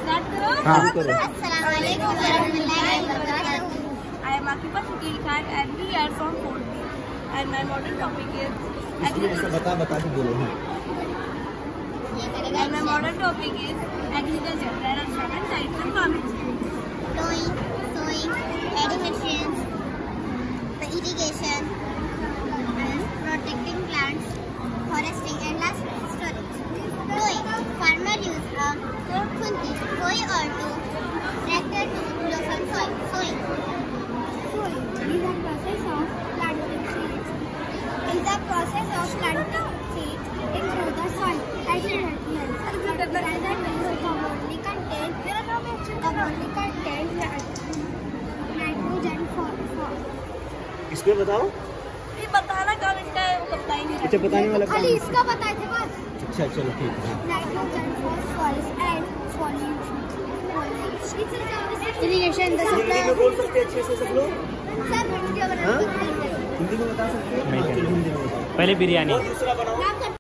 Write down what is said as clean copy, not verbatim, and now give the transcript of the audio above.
I am Akiba Shakil Khan and we are from 4th and my modern topic is agriculture. And my modern topic is agriculture. There are 7 types of farming. Sowing, adding machines, the irrigation, and protecting plants, foresting and last storage. Sowing, farmer use a khunti, koi or to tractor to loosen soil. Sowing is a process of planting seeds. Into the soil. The body contains nitrogen for. इसमें बताओ। ये बताना काम इसका है, वो पता ही नहीं। अच्छा बताने वाला काम। खाली इसका बताए थे बस। अच्छा चलो ठीक है। Nitrogen phosphorus and irrigation the Hindi में बोल सकते हैं अच्छे से सब लोग? सर वीडियो बना हिंदी में बता सकते हैं? पहले बिरयानी। दूसरा बनाओ।